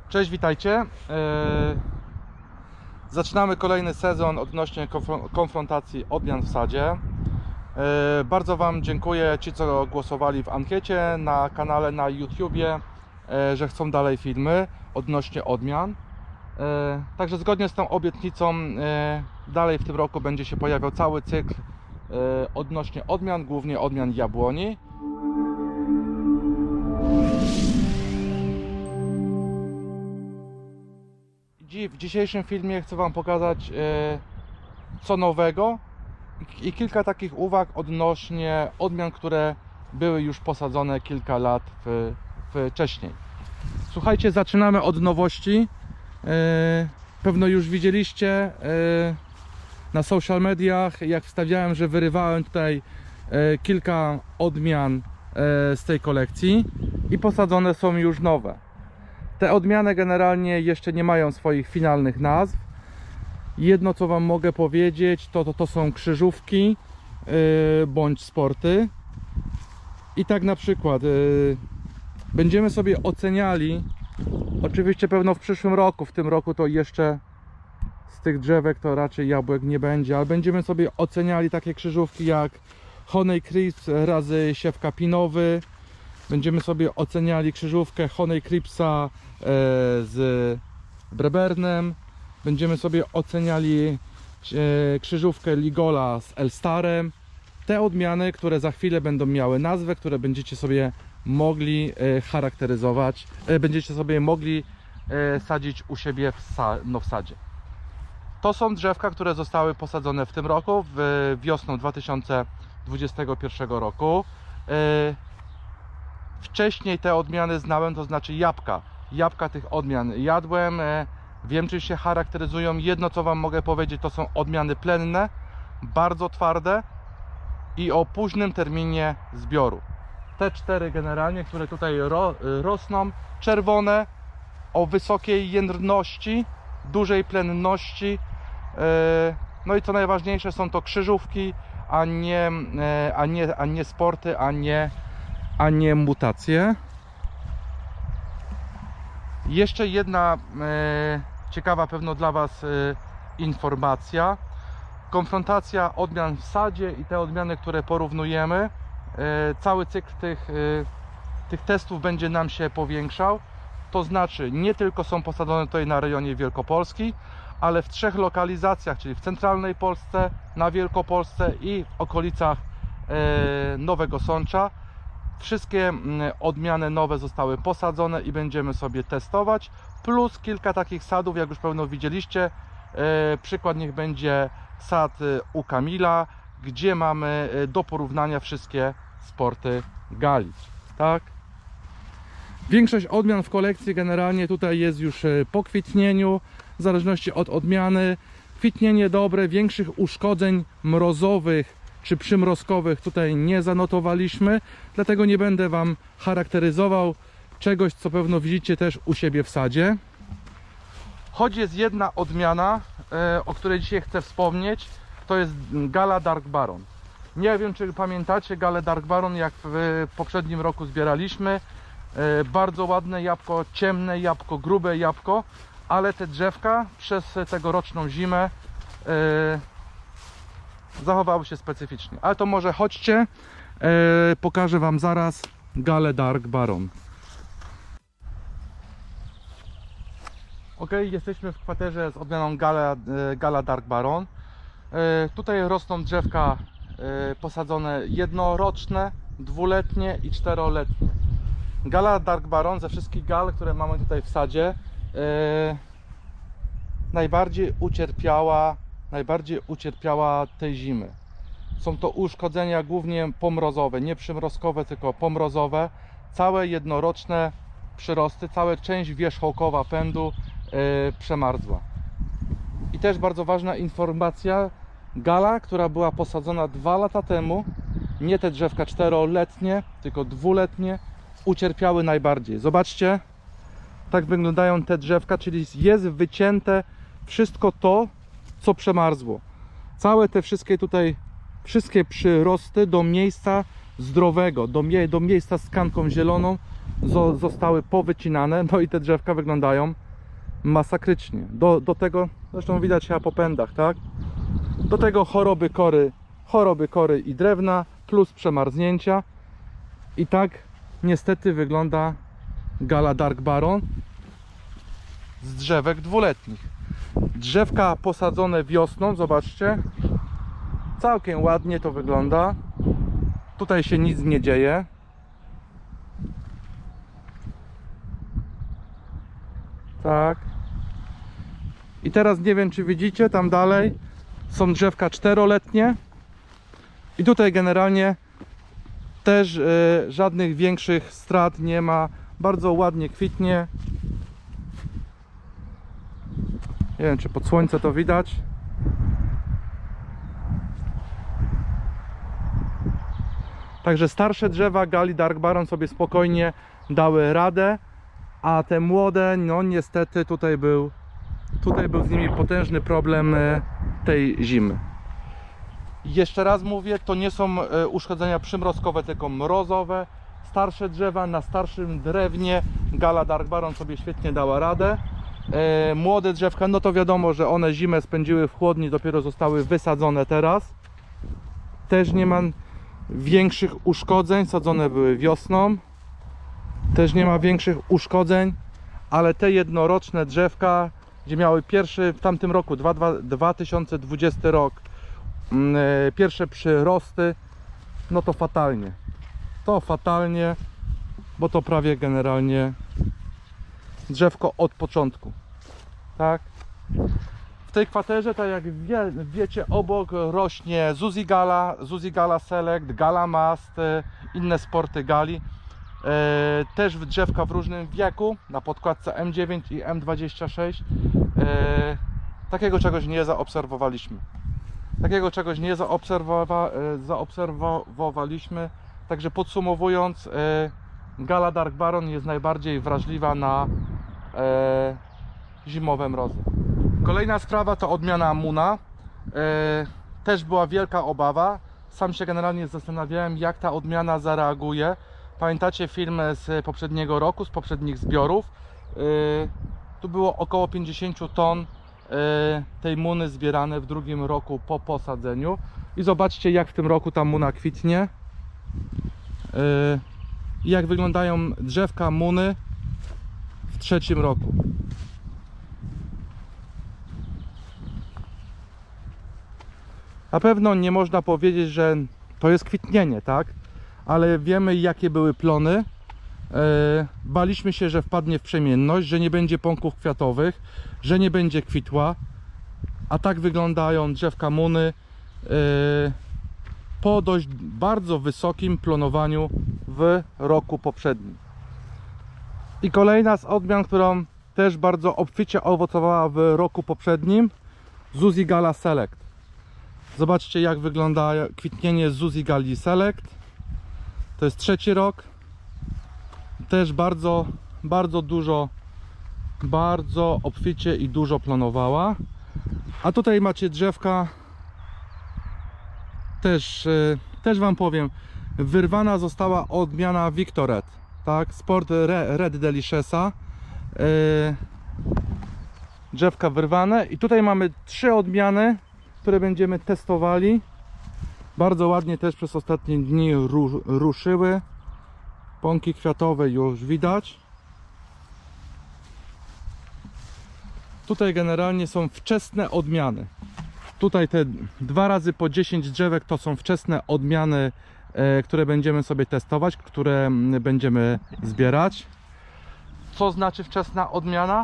Cześć, witajcie. Zaczynamy kolejny sezon odnośnie konfrontacji odmian w sadzie. Bardzo Wam dziękuję, ci co głosowali w ankiecie na kanale na YouTubie, że chcą dalej filmy odnośnie odmian. Także zgodnie z tą obietnicą dalej w tym roku będzie się pojawiał cały cykl odnośnie odmian, głównie odmian jabłoni. W dzisiejszym filmie chcę Wam pokazać co nowego i kilka takich uwag odnośnie odmian, które były już posadzone kilka lat wcześniej. Słuchajcie, zaczynamy od nowości. Pewno już widzieliście na social mediach, jak wstawiałem, że wyrywałem tutaj kilka odmian z tej kolekcji i posadzone są już nowe. Te odmiany generalnie jeszcze nie mają swoich finalnych nazw. Jedno co Wam mogę powiedzieć, to są krzyżówki bądź sporty. I tak na przykład będziemy sobie oceniali, oczywiście pewno w przyszłym roku, w tym roku to jeszcze z tych drzewek to raczej jabłek nie będzie, ale będziemy sobie oceniali takie krzyżówki jak Honey Crisp razy siewka pinowy. Będziemy sobie oceniali krzyżówkę Honey Crispsa z Brebernem. Będziemy sobie oceniali krzyżówkę Ligola z Elstarem. Te odmiany, które za chwilę będą miały nazwę, które będziecie sobie mogli charakteryzować, będziecie sobie mogli sadzić u siebie w sadzie. To są drzewka, które zostały posadzone w tym roku, wiosną 2021 roku. Wcześniej te odmiany znałem, to znaczy jabłka tych odmian jadłem, wiem czy się charakteryzują. Jedno co Wam mogę powiedzieć, to są odmiany plenne, bardzo twarde i o późnym terminie zbioru. Te cztery generalnie, które tutaj rosną, czerwone, o wysokiej jędrności, dużej plenności, no i co najważniejsze, są to krzyżówki, a nie sporty, a nie mutacje. Jeszcze jedna ciekawa pewno dla Was informacja. Konfrontacja odmian w sadzie i te odmiany, które porównujemy. Cały cykl tych testów będzie nam się powiększał. To znaczy nie tylko są posadzone tutaj na rejonie Wielkopolski, ale w 3 lokalizacjach, czyli w centralnej Polsce, na Wielkopolsce i w okolicach Nowego Sącza. Wszystkie odmiany nowe zostały posadzone i będziemy sobie testować, plus kilka takich sadów, jak już pewno widzieliście. Przykład niech będzie sad u Kamila, gdzie mamy do porównania wszystkie sporty gali. Tak? Większość odmian w kolekcji generalnie tutaj jest już po kwitnieniu, w zależności od odmiany. Kwitnienie dobre, większych uszkodzeń mrozowych czy przymrozkowych tutaj nie zanotowaliśmy, dlatego nie będę Wam charakteryzował czegoś, co pewno widzicie też u siebie w sadzie. Choć jest jedna odmiana, o której dzisiaj chcę wspomnieć, to jest Gala Dark Baron. Nie wiem, czy pamiętacie Galę Dark Baron, jak w poprzednim roku zbieraliśmy. Bardzo ładne jabłko, ciemne jabłko, grube jabłko, ale te drzewka przez tegoroczną zimę zachowały się specyficznie. Ale to może chodźcie, pokażę Wam zaraz Galę Dark Baron. Ok, jesteśmy w kwaterze z odmianą Gala Dark Baron. Tutaj rosną drzewka posadzone jednoroczne, dwuletnie i czteroletnie. Gala Dark Baron ze wszystkich gal, które mamy tutaj w sadzie, najbardziej ucierpiała tej zimy. Są to uszkodzenia głównie pomrozowe, nie przymrozkowe, tylko pomrozowe. Całe jednoroczne przyrosty, cała część wierzchołkowa pędu przemarzła. I też bardzo ważna informacja, gala, która była posadzona 2 lata temu, nie te drzewka czteroletnie, tylko dwuletnie, ucierpiały najbardziej. Zobaczcie, tak wyglądają te drzewka, czyli jest wycięte wszystko to, co przemarzło. Całe te wszystkie przyrosty do miejsca zdrowego, do miejsca z tkanką zieloną zostały powycinane, no i te drzewka wyglądają masakrycznie. Do tego, zresztą widać chyba po pędach, tak? Do tego choroby kory i drewna, plus przemarznięcia. I tak niestety wygląda Gala Dark Baron z drzewek dwuletnich. Drzewka posadzone wiosną, zobaczcie, całkiem ładnie to wygląda. Tutaj się nic nie dzieje. Tak. I teraz nie wiem, czy widzicie, tam dalej są drzewka czteroletnie. I tutaj generalnie też żadnych większych strat nie ma. Bardzo ładnie kwitnie. Nie wiem, czy pod słońce to widać. Także starsze drzewa Gali Dark Baron sobie spokojnie dały radę, a te młode, no niestety tutaj był z nimi potężny problem tej zimy. Jeszcze raz mówię, to nie są uszkodzenia przymrozkowe, tylko mrozowe. Starsze drzewa, na starszym drewnie Gala Dark Baron sobie świetnie dała radę. Młode drzewka, no to wiadomo, że one zimę spędziły w chłodni, dopiero zostały wysadzone teraz. Też nie ma większych uszkodzeń, sadzone były wiosną. Też nie ma większych uszkodzeń, ale te jednoroczne drzewka, gdzie miały pierwszy w tamtym roku, 2020 rok, pierwsze przyrosty, no to fatalnie. To fatalnie, bo to prawie generalnie drzewko od początku. Tak? W tej kwaterze, tak jak wiecie, obok rośnie Zuzi Gala Select, Gala Mast, inne sporty Gali. Też drzewka w różnym wieku, na podkładce M9 i M26. Takiego czegoś nie zaobserwowaliśmy. Zaobserwowaliśmy. Także podsumowując, Gala Dark Baron jest najbardziej wrażliwa na zimowe mrozy. Kolejna sprawa to odmiana Muna. Też była wielka obawa. Sam się generalnie zastanawiałem, jak ta odmiana zareaguje. Pamiętacie film z poprzedniego roku, z poprzednich zbiorów? Tu było około 50 ton tej muny zbierane w drugim roku po posadzeniu. I zobaczcie, jak w tym roku ta muna kwitnie. I jak wyglądają drzewka muny w trzecim roku. Na pewno nie można powiedzieć, że to jest kwitnienie, tak? Ale wiemy, jakie były plony. Baliśmy się, że wpadnie w przemienność, że nie będzie pąków kwiatowych, że nie będzie kwitła. A tak wyglądają drzewka muny po dość bardzo wysokim plonowaniu w roku poprzednim. I kolejna z odmian, którą też bardzo obficie owocowała w roku poprzednim, Zuzi Gala Select. Zobaczcie, jak wygląda kwitnienie Zuzi Gali Select. To jest trzeci rok. Też bardzo dużo, bardzo obficie i dużo plonowała. A tutaj macie drzewka, też wam powiem, wyrwana została odmiana Victored, tak? Sport Red Deliciousa. Drzewka wyrwane i tutaj mamy 3 odmiany, które będziemy testowali. Bardzo ładnie też przez ostatnie dni ruszyły. Pąki kwiatowe już widać. Tutaj generalnie są wczesne odmiany. Tutaj te 2 razy po 10 drzewek to są wczesne odmiany, które będziemy sobie testować, które będziemy zbierać. Co znaczy wczesna odmiana?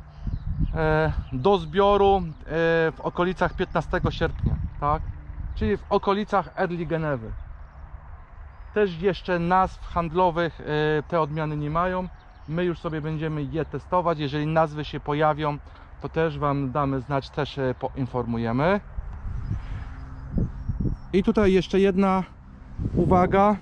Do zbioru w okolicach 15 sierpnia, tak? Czyli w okolicach Early Genewy. Też jeszcze nazw handlowych te odmiany nie mają. My już sobie będziemy je testować. Jeżeli nazwy się pojawią, to też wam damy znać, też poinformujemy. I tutaj jeszcze jedna uwaga.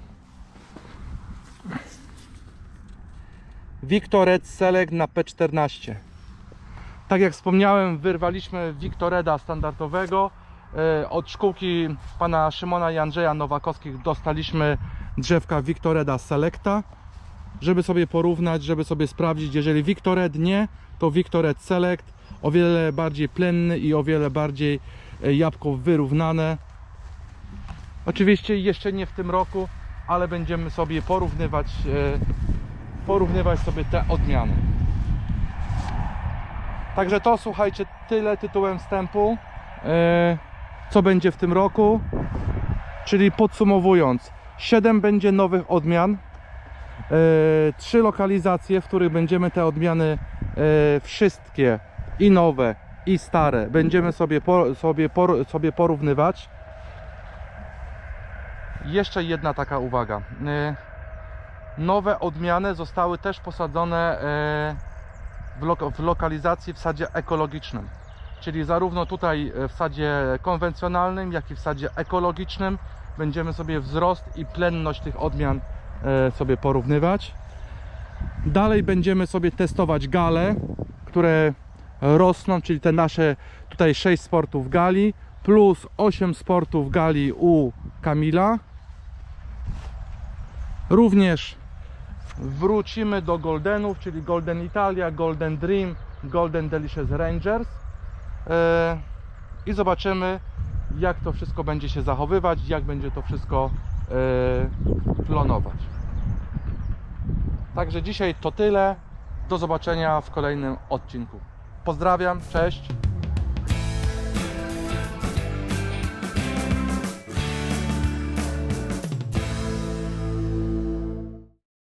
Victored Select na P14. Tak jak wspomniałem, wyrwaliśmy Victoreda standardowego. Od szkółki pana Szymona i Andrzeja Nowakowskich dostaliśmy drzewka Victoreda Selecta. żeby sobie porównać, żeby sobie sprawdzić. Jeżeli Victored nie, to Victored Select, o wiele bardziej plenny i o wiele bardziej jabłko wyrównane. Oczywiście jeszcze nie w tym roku, ale będziemy sobie porównywać sobie te odmiany. Także to, słuchajcie, tyle tytułem wstępu, co będzie w tym roku. Czyli podsumowując, 7 będzie nowych odmian, 3 lokalizacje, w których będziemy te odmiany wszystkie, i nowe, i stare, będziemy sobie porównywać. Jeszcze jedna taka uwaga. Nowe odmiany zostały też posadzone w lokalizacji w sadzie ekologicznym. Czyli zarówno tutaj w sadzie konwencjonalnym, jak i w sadzie ekologicznym będziemy sobie wzrost i plenność tych odmian sobie porównywać. Dalej będziemy sobie testować gale, które rosną, czyli te nasze tutaj 6 sportów gali plus 8 sportów gali u Kamila. Również wrócimy do Goldenów, czyli Golden Italia, Golden Dream, Golden Delicious Rangers i zobaczymy, jak to wszystko będzie się zachowywać, jak będzie to wszystko klonować. Także dzisiaj to tyle. Do zobaczenia w kolejnym odcinku. Pozdrawiam, cześć.